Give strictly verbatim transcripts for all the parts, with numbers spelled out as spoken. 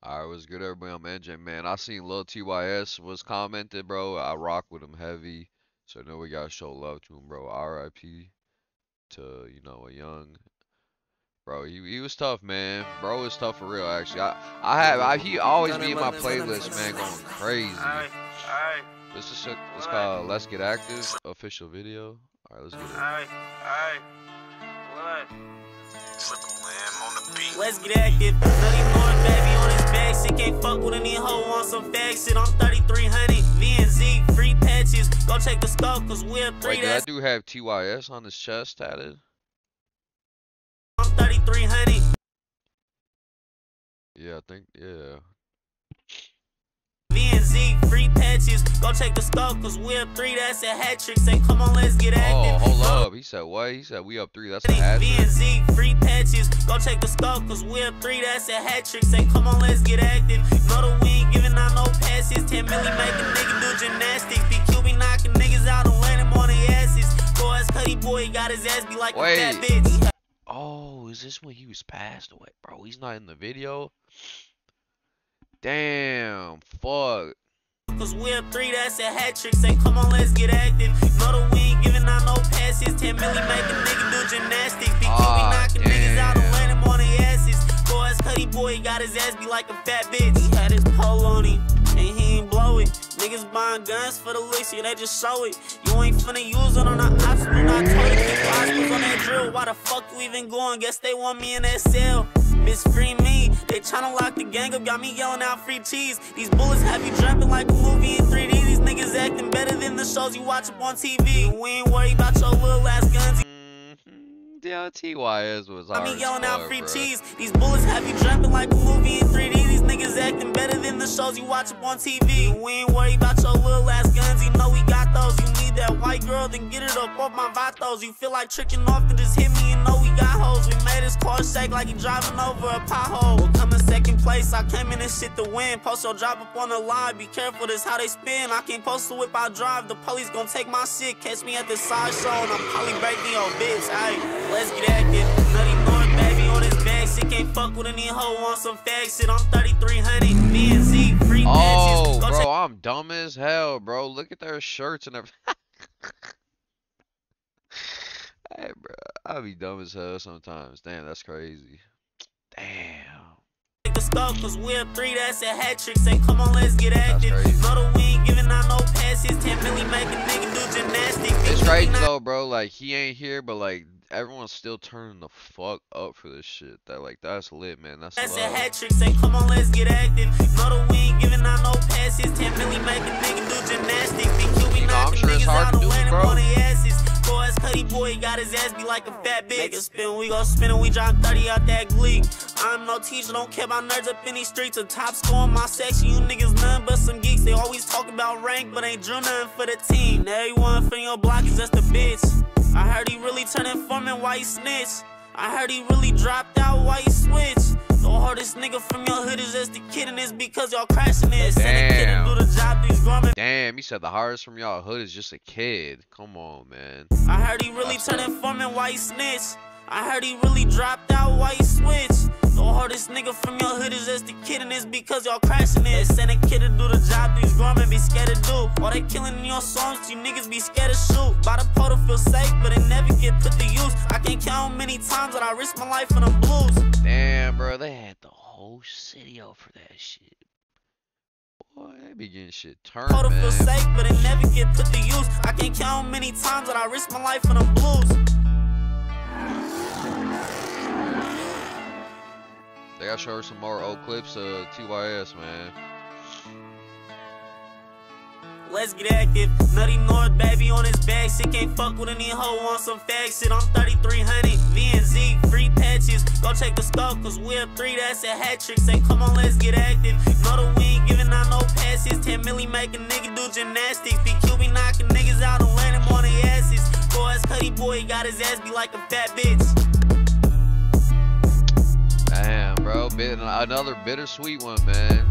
Alright, what's good, everybody? I'm N J, man. I seen Lil T Y S was commented, bro. I rock with him heavy. So I know we gotta show love to him, bro. R I P to, you know, a young bro. He he was tough, man. Bro was tough for real, actually. I I have I, he always be in my playlist, man, going crazy. Alright, alright. This is a, it's called Let's Get Active official video. Alright, let's get it. Alright, alright. What? Let's get active. Nutty North, baby on his back. Shit can't fuck with any hoe on some fag shit. I'm thirty-three hundred. V and Z, free patches. Go check the scope, cause we're three. Wait, did that dude have T Y S on his chest tatted? I'm thirty-three hundred. Yeah, I think, yeah. V and Z, free patches. Go check the scope, cause we're three. That's a hat trick. Say, come on, let's get active. Oh, hold up. He said what? He said we up three. That's a hat trick. V and Z, free patches. Go check the scope, cause we're three. That's a hat trick. Say, come on, let's get active. Know that we ain't giving out no passes. ten million make a nigga do gymnastics. B Q be knocking niggas out and land him on their asses. Go ask Cuddy boy, he got his ass be like Wait. a fat bitch. Oh, is this when he was passed away? Bro, he's not in the video? Damn, fuck. Cause we're three, that's a hat trick. Say, come on, let's get active. Know that we ain't giving out no passes. ten million make a nigga do gymnastics. B Q Oh, be knocking niggas out and damn. land him on their asses. Go ask Cuddy boy, he got his ass be like a fat bitch. He had his pole on him, and he ain't blow it. Niggas buying guns for the licks, yeah, they just show it. You ain't finna use it on the absolute. I told you, keep hospitals on that drill. Why the fuck you even going? Guess they want me in that cell. Bitch, free me. They tryna lock the gang up, got me yelling out free cheese. These bullets have you jumping like a movie in three D. These niggas acting better than the shows you watch up on T V. We ain't worried about your little ass guns. Yeah, T Y S was I hard be as yelling out fuck, free bro. cheese. These bullets have you jumping like a movie in three D. These niggas acting better than the shows you watch up on T V. We ain't worried about your little ass guns. You know we got those. You need that white girl, then get it up off my vatos. You feel like tricking off, then just hit me. You know we got hoes. We made his car shake like he driving over a pothole. We'll come in second place. I came in this shit to win. Post your drop up on the line. Be careful, this how they spin. I can't post the whip I drive. The police gon' take my shit. Catch me at the side show and I'm probably breaking your bitch. Ayy, let's get active. Nutty North, baby on his back. Shit can't fuck with any hoe on some fag shit. I'm thirty-three hundred. V and Z, free Oh, patches. Go bro, check I'm dumb as hell, bro. Look at their shirts and everything. Hey, bro, I be dumb as hell sometimes. Damn, that's crazy. Damn. the scope, cause we're three, that's a hat trick. Say, come on, let's get active. crazy. Know that we ain't giving out no passes. ten million make a nigga do gymnastics. It's crazy though, bro. Like he ain't here, but like everyone's still turning the fuck up for this shit. That like that's lit, man. That's That's a love. hat trick. Say, come on, let's get active. Know that we ain't giving out no passes. ten million make a nigga do gymnastics. B Q be You know, I'm knocking sure it's niggas hard out to and do, land him bro. on their asses. Go ask Cuddy boy, he got his ass be like a fat bitch. Make a spin, we gon' spin and we drop thirty out that glee. I'm no teacher, don't care about nerds up in these streets. A top score in my section, you niggas none but some geeks. They always talk about rank, but ain't drew nothing for the team. Everyone from your block is just a bitch. I heard he really turned informant, why he snitch? I heard he really dropped out, why he switched? The hardest nigga from your hood is just a kid, and it's because y'all crashing it. Send a kid to do the job, these growing. Damn, he said the hardest from y'all hood is just a kid. Come on, man. I heard he really turned informant, why he snitched? I heard he really dropped out, why he switched? The hardest nigga from your hood is just a kid, and it's because y'all crashing it. Send a kid to do the job these grown be scared to do. All they killing in your songs, you niggas be scared to shoot. By the pole to feel safe, but it never get put to use. I can't count how many times that I risked my life for them blues. Damn, bro, they had the whole city out for that shit. Boy, they be getting shit turned, Pole to feel man. safe, but it never get put to use. I can't count how many times that I risked my life for them blues. They gotta show her some more old clips of T Y S, man. Let's get active. Nutty North, baby on his back. Shit can't fuck with any hoe on some fag shit. I'm thirty-three hundred. V and Z, free patches. Go check the scope, cause we're three, that's a hat trick. Say, come on, let's get active. Know that we ain't giving out no passes. ten million make a nigga do gymnastics. B Q be knocking niggas out and land him on their asses. Go ask Cuddy boy, he got his ass be like a fat bitch. Damn, bro. Bit, another bittersweet one, man.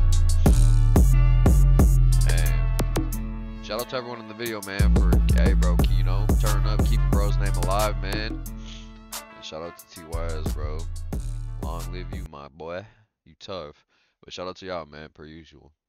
Damn. Shout out to everyone in the video, man, for, hey, bro, you know, turning up, keeping bro's name alive, man. And shout out to T Y S, bro. Long live you, my boy. You tough. But shout out to y'all, man, per usual.